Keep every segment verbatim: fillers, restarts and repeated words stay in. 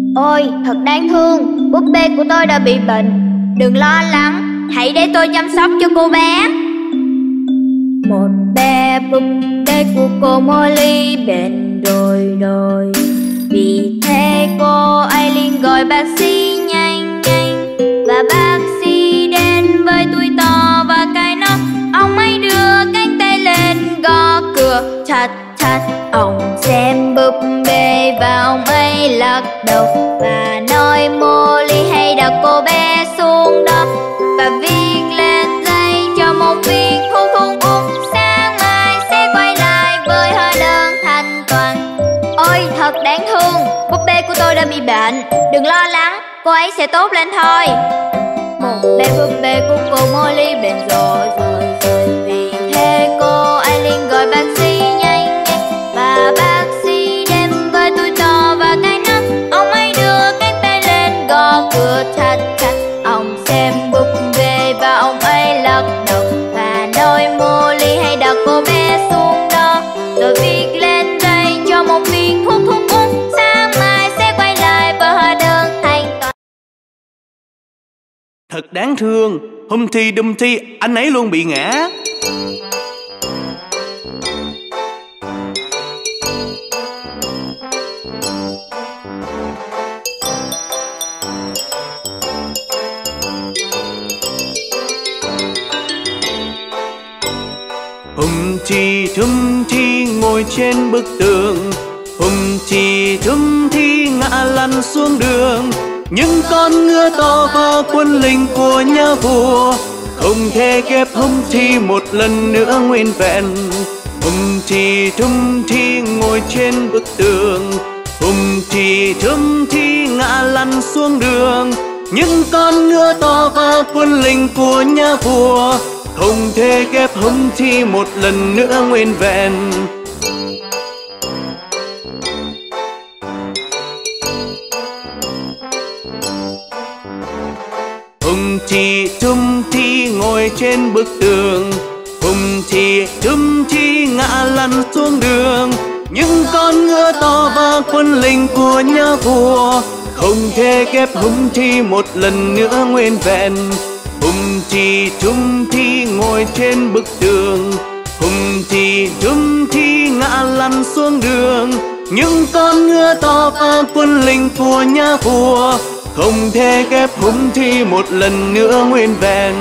Ôi, thật đáng thương, búp bê của tôi đã bị bệnh. Đừng lo lắng, hãy để tôi chăm sóc cho cô bé. Một bé búp bê của cô Molly bệnh rồi rồi. Vì thế cô Aileen gọi bác sĩ nhanh nhanh. Và bác sĩ đến với túi to và cái nắp. Ông ấy đưa cánh tay lên gõ cửa. Thạch thạch, ông xem búp bê và ông ấy lắc đầu và nói Molly hãy đặt cô bé xuống đó và viết lên giấy cho một viên thuốc thuốc uống. Sáng mai sẽ quay lại với hóa đơn thanh toán. Ôi thật đáng thương, búp bê của tôi đã bị bệnh. Đừng lo lắng, cô ấy sẽ tốt lên thôi. Một bé búp bê của cô Molly bệnh rồi rồi rồi. Vì thế cô Aileen gọi bác sĩ nhanh nhanh. Và bác sĩ đến với túi to và cái nắp. Ông ấy đưa cánh tay lên gõ cửa thạch thạch. Ông xem búp bê và ông ấy lắc đầu và nói Molly hãy đặt cô bé xuống đó rồi viết lên giấy cho một viên thuốc thuốc uống. Sáng mai sẽ quay lại với hóa đơn thanh toán. Thật đáng thương, Humpty Dumpty anh ấy luôn bị ngã. Humpty Dumpty ngồi trên bức tường. Humpty Dumpty ngã lăn xuống đường. Những con ngựa to và quân lính của nhà vua không thể ghép Humpty một lần nữa nguyên vẹn. Humpty Dumpty ngồi trên bức tường. Humpty Dumpty ngã lăn xuống đường. Những con ngựa to và quân lính của nhà vua không thể ghép Humpty một lần nữa nguyên vẹn. Humpty Dumpty ngồi trên bức tường. Humpty Dumpty ngã lăn xuống đường. Những con ngựa to và quân lính của nhà vua không thể ghép Humpty một lần nữa nguyên vẹn. Humpty Dumpty ngồi trên bức tường. Humpty Dumpty ngã lăn xuống đường. Những con ngựa to và quân lính của nhà vua không thể ghép Humpty một lần nữa nguyên vẹn.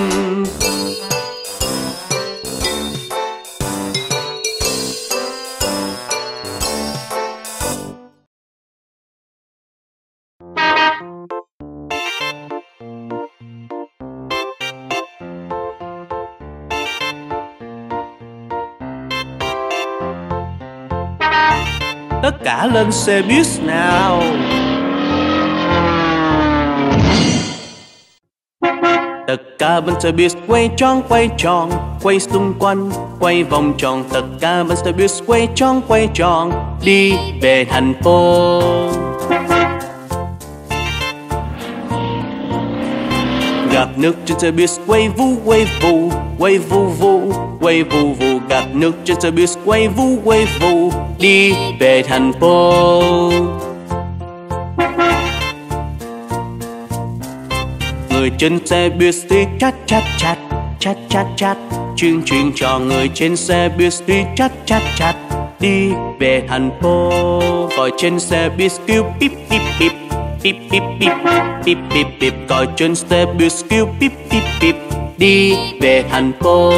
Tất cả lên xe bus nào. Tất cả bên xe bus quay tròn quay tròn, quay xung quanh, quay vòng tròn. Tất cả bên xe bus quay tròn quay tròn, đi về thành phố. Gạt nước trên xe bus quay vu quay vù, quay vu vu, quay vu vu. Gạt nước trên xe bus quay vu quay vù, đi về thành phố. Người trên xe bus đi chát chát chát, chát chát chát. Chuyên chuyên cho người trên xe bus đi chát chát chát, đi về thành phố. Gọi trên xe bus kêu pip pip pip, pip pip pip, pip pip pip. Gọi trên xe bus kêu pip pip pip, đi về thành phố.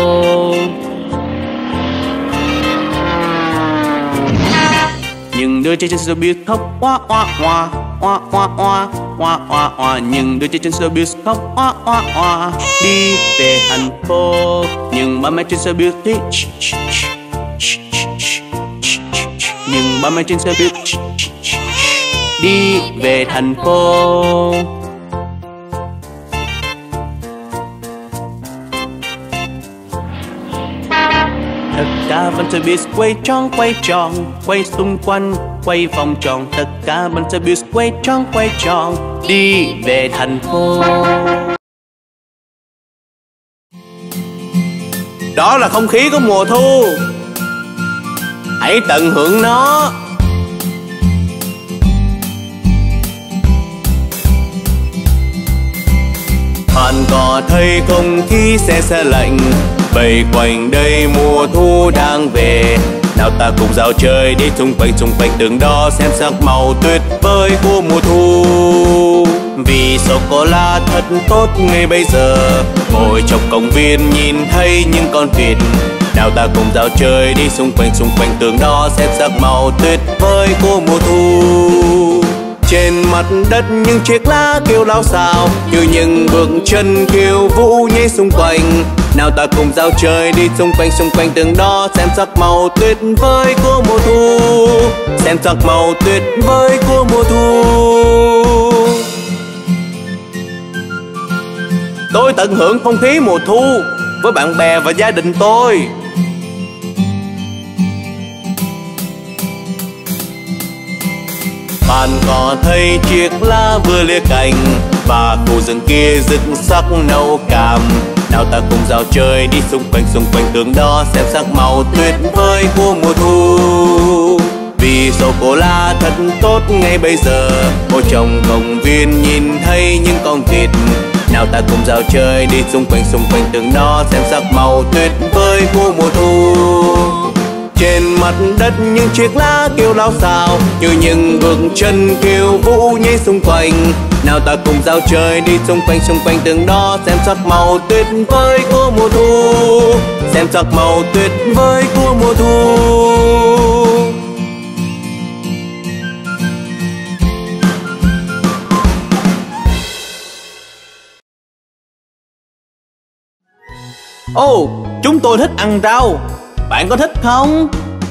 Nhưng đứa trẻ trên xe buýt khóc oa oa oa, oa oa oa, oa oa oa. Nhưng đứa trẻ trên xe buýt khóc oa oa oa, đi về thành phố. Nhưng ba mẹ trên xe buýt thì nhưng ba mẹ trên xe buýt đi về thành phố. Tất cả bên xe buýt quay tròn quay tròn, quay xung quanh, quay vòng tròn. Tất cả bên xe buýt quay tròn quay tròn, đi về thành phố. Đó là không khí của mùa thu, hãy tận hưởng nó. ta thấy không khí se se lạnh, vây quanh đây mùa thu đang về. Nào ta cùng dạo chơi đi xung quanh xung quanh tường đó, xem sắc màu tuyệt vời của mùa thu. Vì sô-cô-la thật tốt ngay bây giờ, ngồi trong công viên nhìn thấy những con vịt. Nào ta cùng dạo chơi đi xung quanh xung quanh tường đó, xem sắc màu tuyệt vời của mùa thu. Trên mặt đất những chiếc lá kêu lao xao, như những bước chân khiêu vũ nhảy xung quanh. Nào ta cùng dạo chơi đi xung quanh xung quanh tường đó, xem sắc màu tuyệt vời của mùa thu, xem sắc màu tuyệt vời của mùa thu. Tôi tận hưởng không khí mùa thu với bạn bè và gia đình tôi. Bạn có thấy chiếc lá vừa lìa cành, và khu rừng kia rực sắc nâu cam. Nào ta cùng dạo chơi đi xung quanh xung quanh tường đó, xem sắc màu tuyệt vời của mùa thu. Vì sô-cô-la thật tốt ngay bây giờ, ngồi trong công viên nhìn thấy những con vịt. Nào ta cùng dạo chơi đi xung quanh xung quanh tường đó, xem sắc màu tuyệt vời của mùa thu. Trên mặt đất những chiếc lá kêu lao xao, như những bước chân khiêu vũ nhảy xung quanh. Nào ta cùng dạo chơi đi xung quanh xung quanh tường đó, xem sắc màu tuyệt vời của mùa thu, xem sắc màu tuyệt vời của mùa thu. Ồ, oh, chúng tôi thích ăn rau. Bạn có thích không?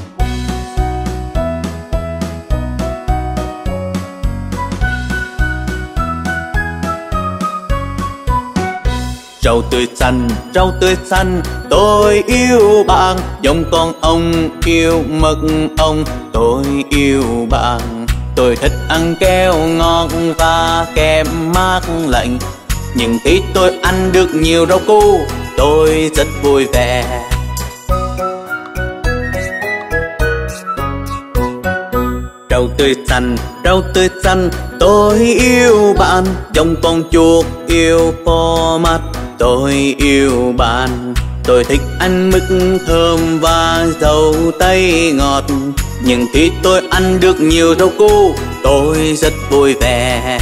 Rau tươi xanh, rau tươi xanh, tôi yêu bạn. Giống con ong yêu mật ong, tôi yêu bạn. Tôi thích ăn keo ngọt và kem mát lạnh, nhưng khi tôi ăn được nhiều rau cu, tôi rất vui vẻ. Rau tươi xanh, rau tươi xanh, tôi yêu bạn. Giống con chuột yêu phô mát, tôi yêu bạn. Tôi thích ăn mứt thơm và dâu tây ngọt, nhưng khi tôi ăn được nhiều rau cu, tôi rất vui vẻ.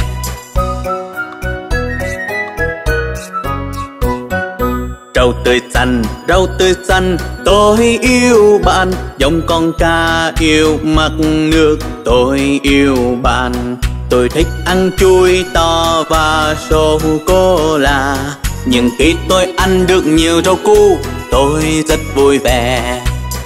Rau tươi xanh, rau tươi xanh, tôi yêu bạn. Giống con cá yêu mặt nước, tôi yêu bạn. Tôi thích ăn chuối to và sô-cô-la, nhưng khi tôi ăn được nhiều rau cu, tôi rất vui vẻ.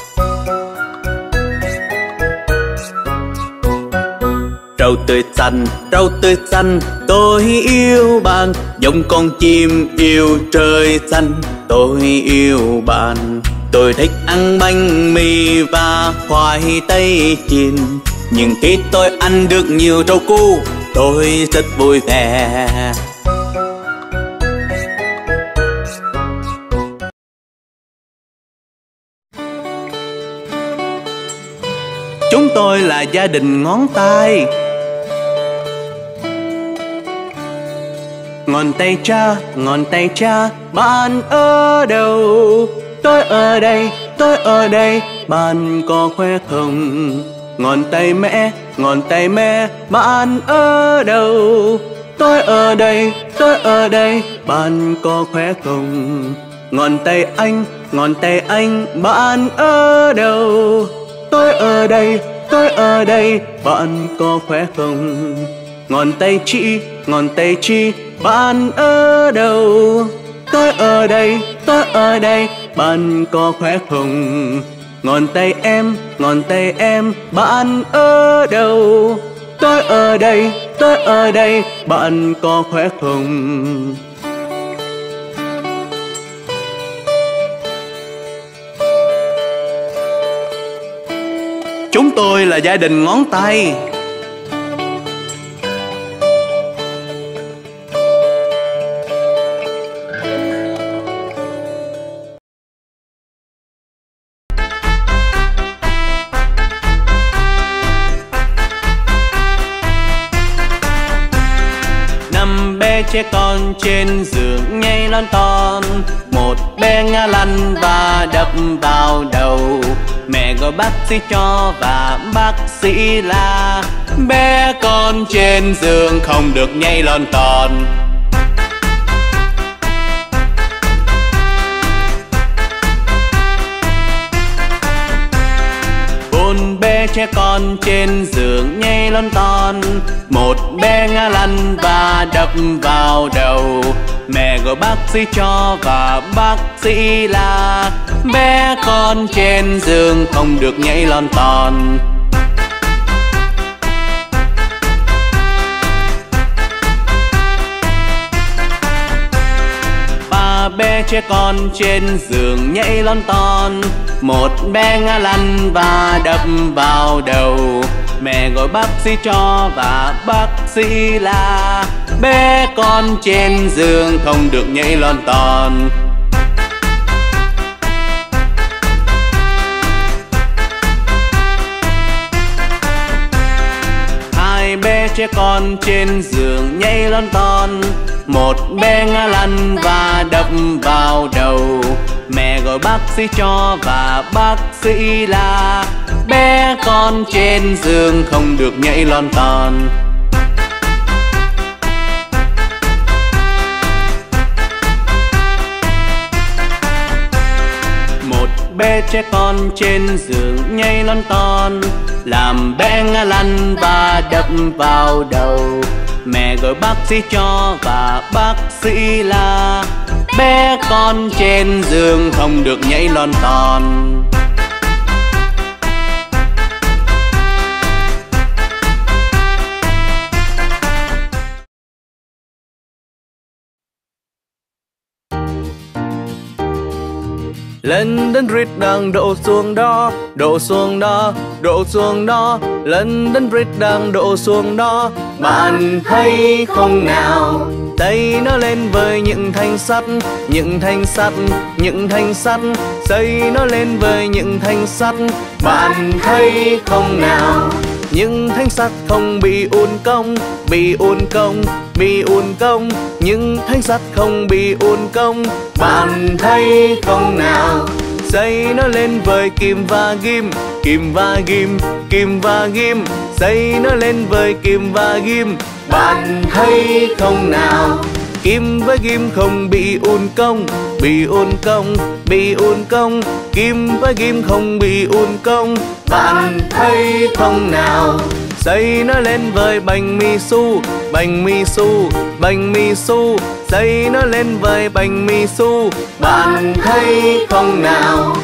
Rau tươi xanh, rau tươi xanh, tôi yêu bạn. Giống con chim yêu trời xanh, tôi yêu bạn. Tôi thích ăn bánh mì và khoai tây chiên, nhưng khi tôi ăn được nhiều rau cu, tôi rất vui vẻ. Chúng tôi là gia đình ngón tay. Ngón tay cha, ngón tay cha, bạn ở đâu? Tôi ở đây, tôi ở đây, bạn có khỏe không? Ngón tay mẹ, ngón tay mẹ, bạn ở đâu? Tôi ở đây, tôi ở đây, bạn có khỏe không? Ngón tay anh, ngón tay anh, bạn ở đâu? Tôi ở đây, tôi ở đây, bạn có khỏe không? Ngón tay chị, ngón tay chị, bạn ở đâu? Tôi ở đây, tôi ở đây, bạn có khỏe không? Ngón tay em, ngón tay em, bạn ở đâu? Tôi ở đây, tôi ở đây, bạn có khỏe không? Chúng tôi là gia đình ngón tay. trẻ con trên giường nhảy lon ton. Một bé ngã lăn và đập vào đầu. Mẹ gọi bác sĩ cho và bác sĩ la bé con trên giường không được nhảy lon ton. Bốn bé trẻ con trên giường nhảy lon ton. Một bé ngã lăn và đập vào đầu. Mẹ gọi bác sĩ cho và bác sĩ la bé con trên giường không được nhảy lon ton. Ba bé trẻ con trên giường nhảy lon ton. Một bé ngã lăn và đập vào đầu. Mẹ gọi bác sĩ cho và bác sĩ la bé con trên giường không được nhảy lon ton. Hai bé trẻ con trên giường nhảy lon ton. Một bé ngã lăn và đập vào đầu. Mẹ gọi bác sĩ cho và bác sĩ la bé con trên giường không được nhảy lon ton. Một bé trẻ con trên giường nhảy lon ton. Làm bé ngã lăn và đập vào đầu. Mẹ gọi bác sĩ cho và bác sĩ la bé con trên giường không được nhảy lon ton. Lên đến Bridge đang đổ xuống đó, đổ xuống đó, đổ xuống đó. Lên đến Bridge đang đổ xuống đó. Bạn thấy không nào? Tay nó lên với những thanh sắt, những thanh sắt, những thanh sắt. Xây nó lên với những thanh sắt. Bạn thấy không nào? Những thanh sắt không bị uốn cong, bị uốn cong, bị uốn cong. Những thanh sắt không bị uốn cong. Bạn thấy không nào? Xây nó lên với kim và ghim, kim và ghim, kim và ghim. Xây nó lên với kim và ghim. Bạn thấy không nào? Kim với ghim không bị uốn cong, bị uốn cong, bị uốn cong. Kim với ghim không bị uốn cong. Bạn thấy không nào? Xây nó lên với bánh mì su, bánh mì su, bánh mì su. Xây nó lên với bánh mì su. Bạn thấy không nào?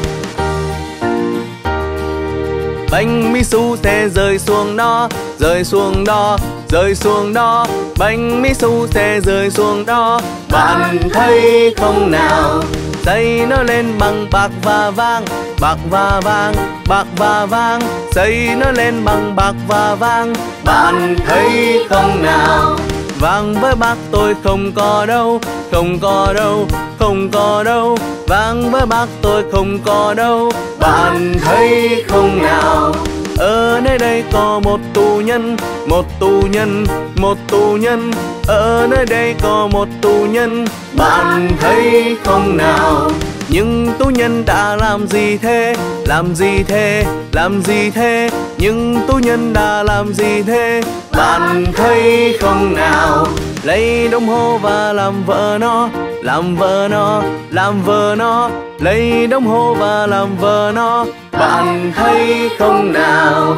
Bánh mì su sẽ rơi xuống đó, rơi xuống đó, rơi xuống đó. Bánh mì su sẽ rơi xuống đó. Bạn thấy không nào? Xây nó lên bằng bạc và vàng, bạc và vàng, bạc và vàng. Xây nó lên bằng bạc và vàng. Bạn thấy không nào? Vàng với bạc tôi không có đâu, không có đâu, không có đâu. Vàng với bạc tôi không có đâu. Bạn thấy không nào? Ở nơi đây có một tù nhân, một tù nhân, một tù nhân. Ở nơi đây có một tù nhân. Bạn thấy không nào? Nhưng tù nhân đã làm gì thế? Làm gì thế? Làm gì thế? Nhưng tù nhân đã làm gì thế? Bạn thấy không nào? Lấy đồng hồ và làm vợ nó, làm vợ nó, làm vợ nó. Lấy đồng hồ và làm vợ nó. Bạn thấy không nào?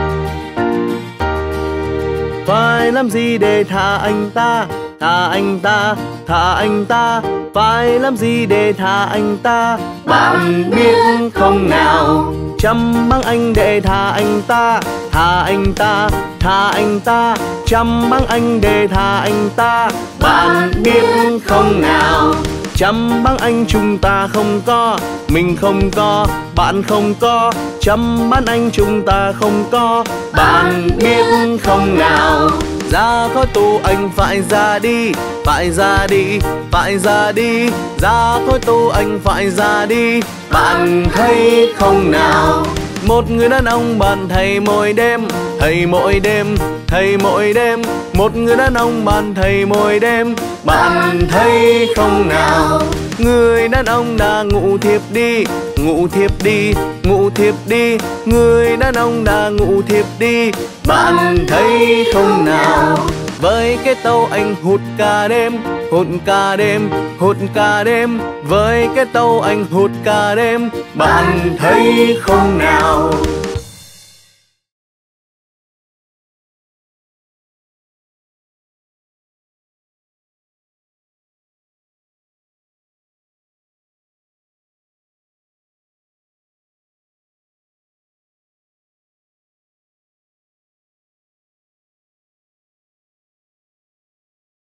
Phải làm gì để tha anh ta? Tha anh ta, tha anh ta. Phải làm gì để tha anh ta? Bạn biết không nào? Chăm băng anh để tha anh ta, tha anh ta, tha anh ta. Chăm băng anh để tha anh ta. Bạn biết không nào? Chăm băng anh chúng ta không có, mình không có, bạn không có. Chăm băng anh chúng ta không có. Bạn biết không nào? Ra khỏi tù anh phải ra đi, phải ra đi, phải ra đi. Ra khỏi tù anh phải ra đi. Bạn thấy không nào? Một người đàn ông bạn thầy mỗi đêm, thầy mỗi đêm, thầy mỗi đêm. Một người đàn ông bạn thầy mỗi đêm, bạn thấy không nào? Người đàn ông đã ngủ thiếp đi, ngủ thiếp đi, ngủ thiếp đi. Người đàn ông đã ngủ thiếp đi, bạn thấy không nào? Với cái tàu anh hút cả đêm, hút cả đêm, hút cả đêm. Với cái tàu anh hút cả đêm, bạn thấy không nào?